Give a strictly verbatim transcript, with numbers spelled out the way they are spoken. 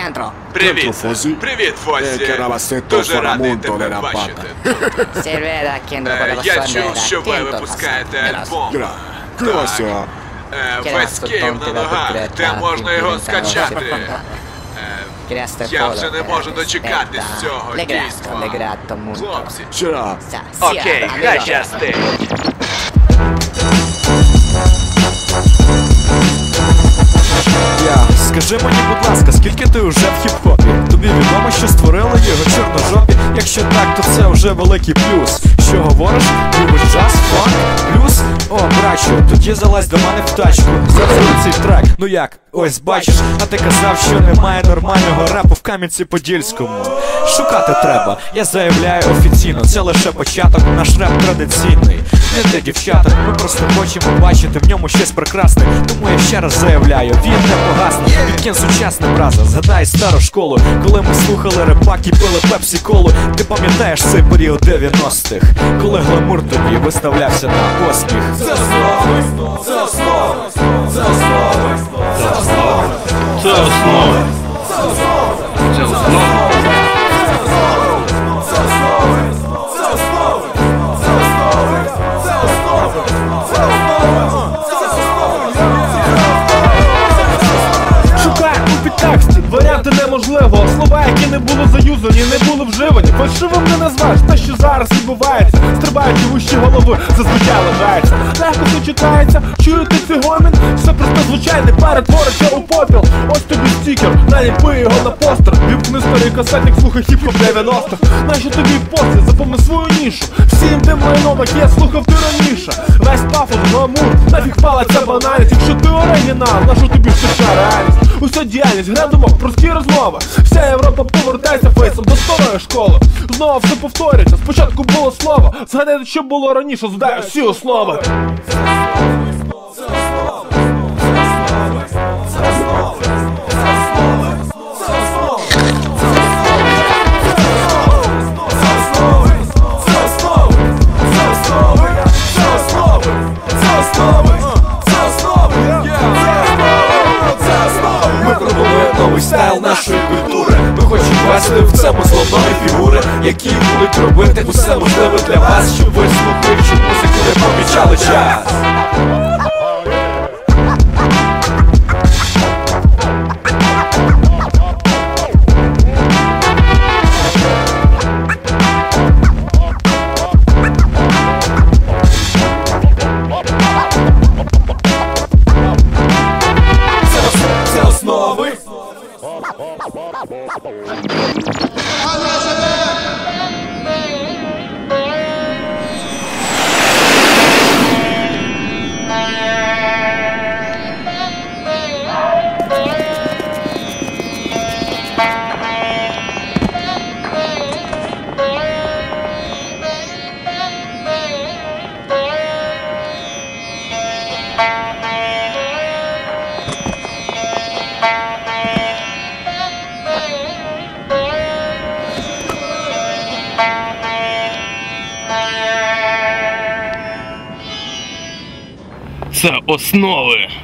Кентро. Привіт. Фозі. Привіт, Фозі. Che eravate Дуже радий Ramon тебе nella бачити. Si vede che non Е, volevo Я suonare чув, що ви attento, випускаєте Grazie. альбом. Gra. Grazie. Е, Che Весь era Київ soltanto на da ногах, tre де parti можна його diventava скачати. Grazie Я Polo вже не per можу aspetta. дочекатись цього Le gratto, дійства. le gratto molto. Хлопці. C'era. Sa, sia, Окей, amico. хай щастить. Я, скажи мені, будь ласка, скільки ти уже в хіп-хопі? Тобі відомо, що створили його чорножопі? Якщо так, то це вже великий плюс. Що говориш? Любиш джаз, фанк, плюс? О, брачу, тоді залазь до мене в тачку. Запали цей трек, ну як? Ось бачиш, а ти казав, що немає нормального репу в Кам'янці-Подільському. Шукати треба, я заявляю офіційно, це лише початок, наш реп традиційний. Не для дівчаток, ми просто хочемо бачити в ньому щось прекрасне. Тому я ще раз заявляю, він не погасне. Відкинь сучасне, браза, згадай стару школу, коли ми слухали репак і пили пепсі-колу. Ти пам'ятаєш цей період дев'яностих, коли гламур тобі виставлявся на посміх. Це основи, це основи, це основи, це основи, Це основа. Це основа. Шукай у підтексті, варіанти неможливо. Слова, які не були заюзані, не були вживані. Фальшивим не назвеш те, що зараз відбувається. Стрибаючи вищі голови, зазвичай лежається. Легко все читається, чуєте цей гомін? Все просто звичайне, перетвориться у попіл. Ось тобі стікер, наліпи його на постер. Вімкни старий касетник, слухай хіп-хоп дев'яностих. Нащо тобі постер, запомни свою нішу. Всім тим лайном, як я слухав ти раніше. Весь пафос, гламур, нафіг палиться банальність. Якщо ти оригінал, нащо тобі штучна реальність? Уся діяльність, гра думок, прості розмови. Вся Європа повертається фейсом до старої школи. Знову все повторюється, спочатку було слово. Згадайте, що було раніше, згадаю всі основи. Новий стайл нашої культури. Ми хочемо вести в цьому зловної фігури, які будуть робити усе можливе для вас, щоб ви, слухаючи музику, не помічали час. Це основи. Це основи.